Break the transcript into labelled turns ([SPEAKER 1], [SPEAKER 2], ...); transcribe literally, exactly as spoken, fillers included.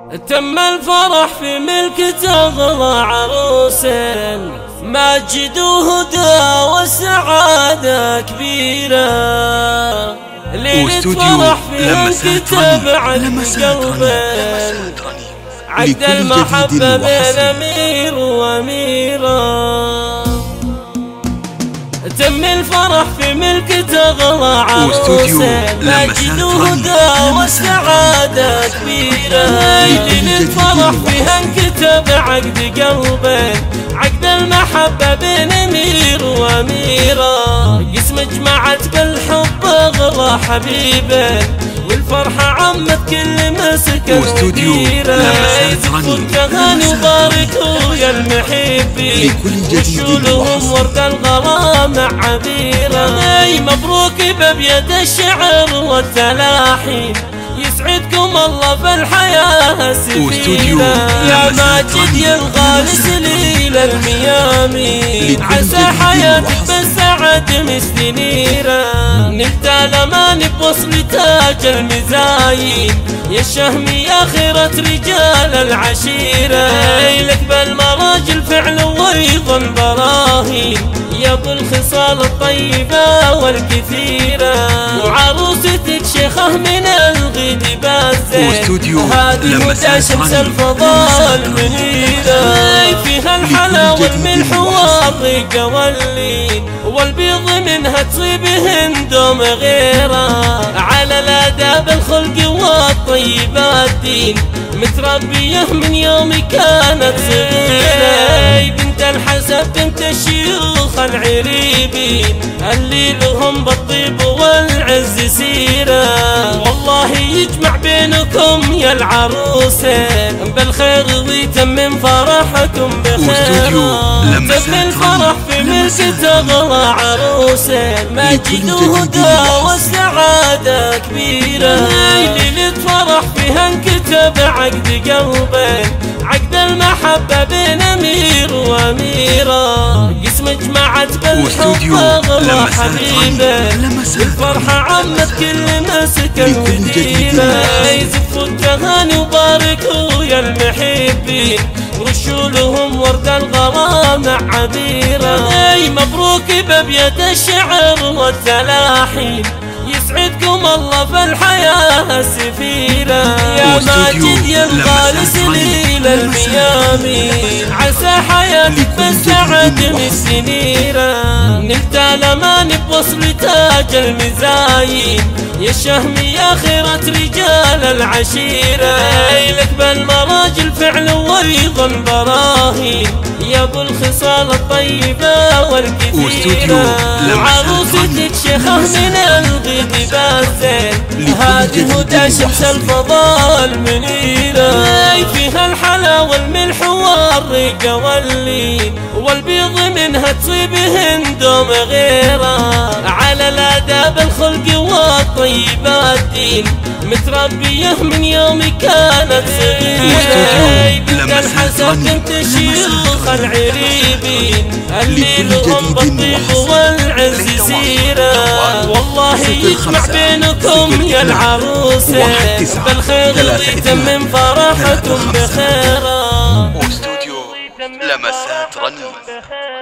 [SPEAKER 1] تم الفرح في ملك تغلى عروس، ماجد وهدى والسعادة كبيرة. ليلة فرح في ملك تبعد قلبه، عقد المحبة بين أمير وأميرة. تم الفرح في ملك تغلى عروس، ماجد وهدى والسعادة كبيرة. ليلة فرح فيها انكتب عقد قلبه، عقد المحبة بين أمير وأميرة. قسم جمعت بالحب أغلى حبيبه، والفرحة عمت كل مسكن وديره. يزفون تغاني وباركوا يا المحبين، وشوا لهم ورد الغلا مع عبيره. مبروك بأبيض الشعر والتلاحين، يسعدكم الله في الحياة سفيرة. يا ماجد يا الغالي سليل الميامين، عسى حياتك بالسعد مستنيرة. نلت الأمان بوصل تاج المزايين، يا الشهم يا خيرة رجال العشيرة. لك بالمراجل فعل وأيضا براهين، يا ابو الخصال الطيبة والكثيرة. وعروستك شيخة من الغد بازين، هذه هدى شمس الفضاء المنيرة. فيها الحلا والملح والرق واللين، والبيض منها تصيب هندوم غيرة. على الآداب الخلق والطيبات دين، متربية من يوم كانت صغيرة. بنت الحسب بنت الشيوخ العريبين، اللي لهم بالطيب والعز سيرة. والله يجمع بينكم يا العروسين بالخير، ويتمم فرحكم بخير. تم الفرح في ملك تغلى عروسين، ماجد وهدى والسعادة كبيرة. ليلة فرح فيها انكتب عقد قلبين، عقد المحبة بين أمير وأميرة. قسم جمعت بالحب أغلى حبيبه، والفرحة عمت كل مسكن وديره. يزفوا التهاني وباركوا يا المحبين، ورشوا لهم ورد الغلا مع عبيره. مبروك بأبيض الشعر والتلاحين، يسعدكم الله في الحياة سفيرة. يا ماجد يا الغالي سليل الميامين، عسى حياتك بالسعد مستنيرة. نلت الأمان بوصل تاج المزايين، يا الشهم يا خيرة رجال العشيرة. لك بالمراجل فعل وأيضا براهين، يا ابو الخصال الطيبة والكثيرة. وعروستك شيخة من الغد بازين، هذه هدى شمس الفضاء المنيرة. فيها الحلا والملح والرق واللين، والبيض منها تصيب هندوم غيره. على الآداب الخلق والطيبات دين، متربية من يوم كانت صغيرة. بنت الحسب بنت الشيوخ العريبين، اللي لهم بالطيب والعز سيرة. والله يجمع بينكم يا العروسين بالخير، ويتمم فرحكم بخيرة.
[SPEAKER 2] واستوديو لمسات رنين.